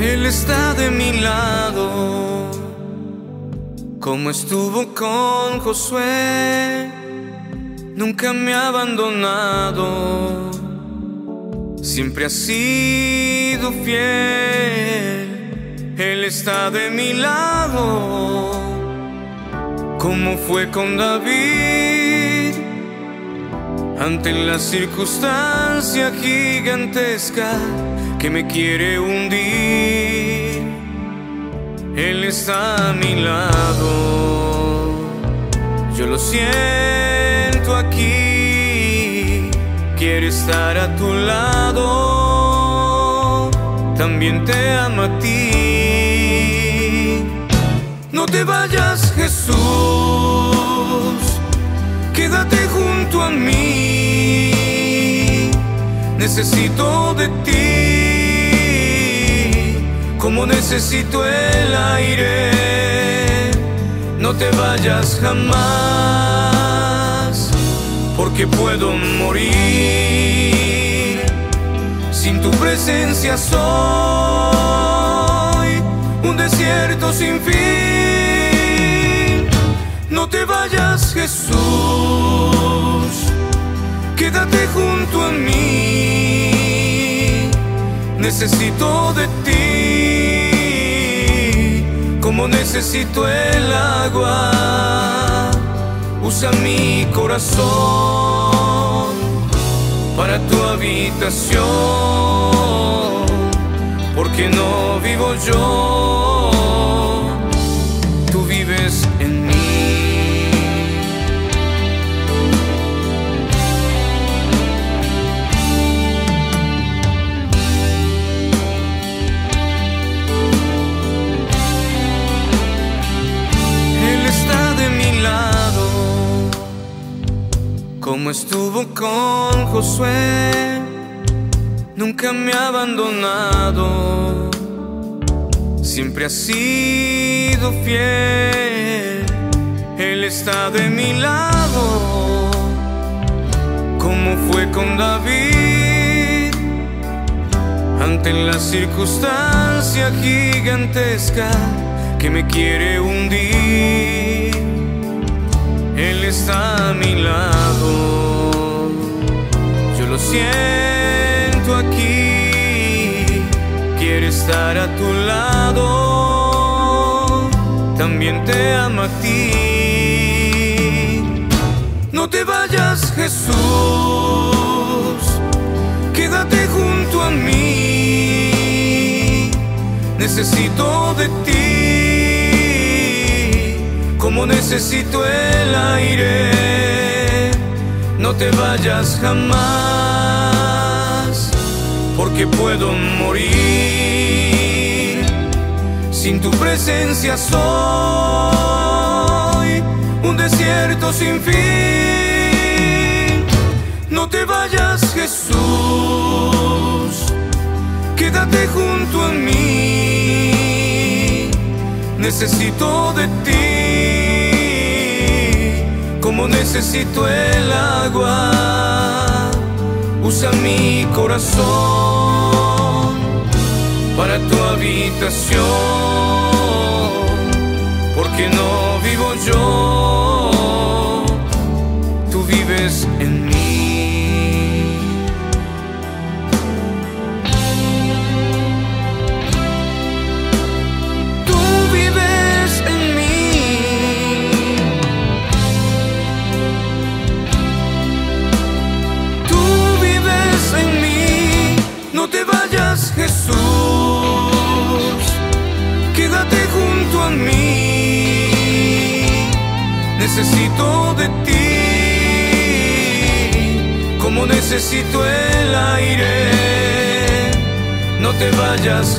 Él está de mi lado, como estuvo con Josué. Nunca me ha abandonado, siempre ha sido fiel. Él está de mi lado, como fue con David, ante la circunstancia gigantesca que me quiere hundir. Él está a mi lado, yo lo siento aquí. Quiere estar a tu lado, también te ama a ti. No te vayas, Jesús, quédate junto a mí. Necesito de ti, como necesito el aire. No te vayas jamás, porque puedo morir. Sin tu presencia soy un desierto sin fin. No te vayas, Jesús, quédate junto a mí. Necesito de ti, como necesito el agua. Usa mi corazón para tu habitación, porque no vivo yo, tú vives en mí. Como estuvo con Josué, nunca me ha abandonado, siempre ha sido fiel. Él está de mi lado, como fue con David, ante la circunstancia gigantesca que me quiere hundir. Él está a mi lado, yo lo siento aquí. Quiere estar a tu lado, también te ama a ti. No te vayas, Jesús, quédate junto a mí. Necesito de ti, como necesito el aire. No te vayas jamás, porque puedo morir. Sin tu presencia soy un desierto sin fin. No te vayas, Jesús, quédate junto a mí. Necesito de ti, como necesito el agua. Usa mi corazón para tu habitación, porque no vivo yo, tú vives en mí. Jesús, quédate junto a mí. Necesito de ti, como necesito el aire. No te vayas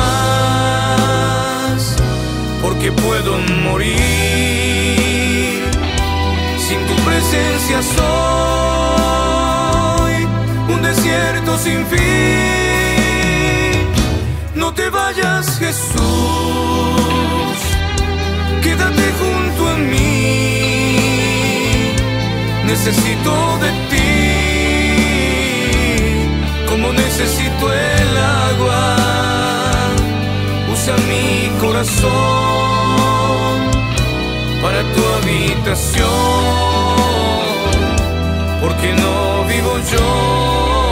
jamás, porque puedo morir. Sin tu presencia soy un desierto sin fin. No te vayas, Jesús, quédate junto a mí. Necesito de ti, como necesito el agua. corazón para tu habitación, porque no vivo yo.